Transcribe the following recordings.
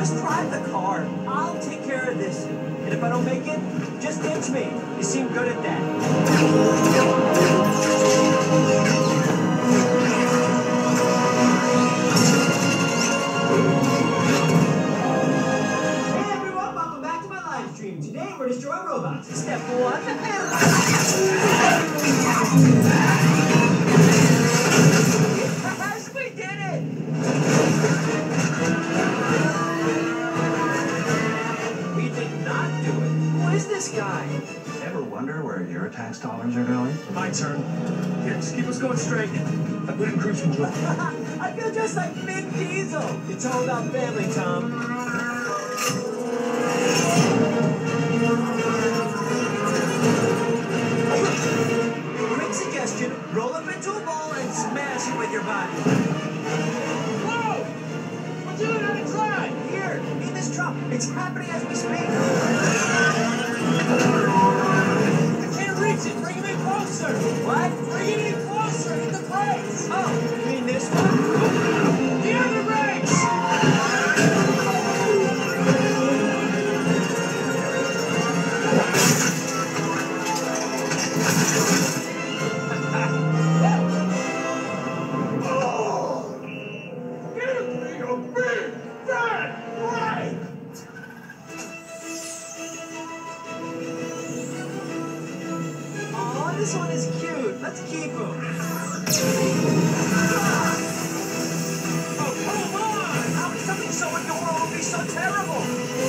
Just drive the car. I'll take care of this. And if I don't make it, just ditch me. You seem good at that. Hey everyone, welcome back to my live stream. Today we're destroying robots. Step 1. We did it! We did not do it. Who is this guy? Ever wonder where your tax dollars are going? My turn. Here, just keep us going straight. I put in cruise control. I feel just like Vin Diesel. It's all about family, Tom. Quick suggestion, roll up into a ball and smash it with your body. Whoa! We're doing it on a drive! Here, in this truck. It's happening as we speak. I can't reach it! Bring him in closer! What? Bring it in closer! Hit the brakes! Oh, you mean this one? The other brakes! This one is cute. Let's keep him. Oh, come on! How could something so adorable be so terrible?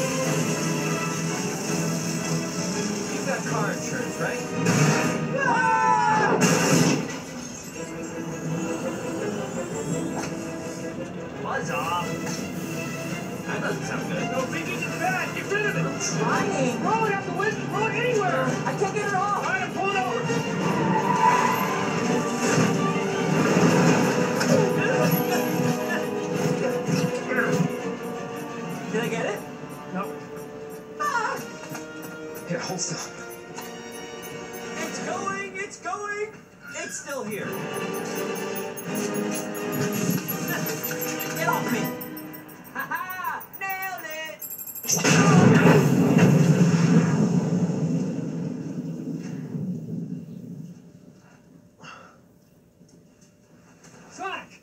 You've got car insurance, right? Ah! Buzz off. That doesn't sound good. No, big into the back! Get rid of it! I'm trying. Roll it out the window! Roll it anywhere! I can't get it off. All right, pull it over! Did I get it? No. Ah! Here, hold still. It's going! It's going! It's still here. Get off me! Ha-ha! Nailed it! Sonic!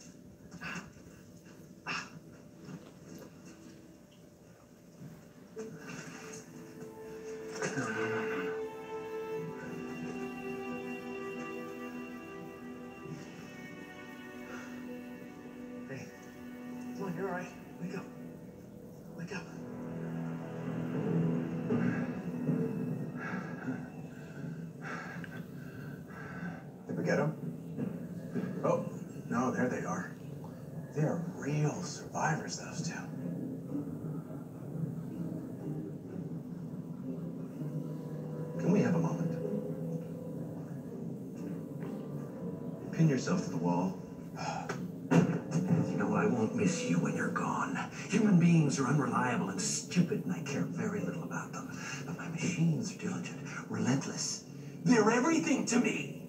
Hey, come on, you're all right. Wake up. Wake up. Did we get them? Oh, no, there they are. They are real survivors, those two. Can we have a moment? Pin yourself to the wall. You know, I won't miss you when you're gone. Human beings are unreliable and stupid, and I care very little about them. But my machines are diligent, relentless. They're everything to me.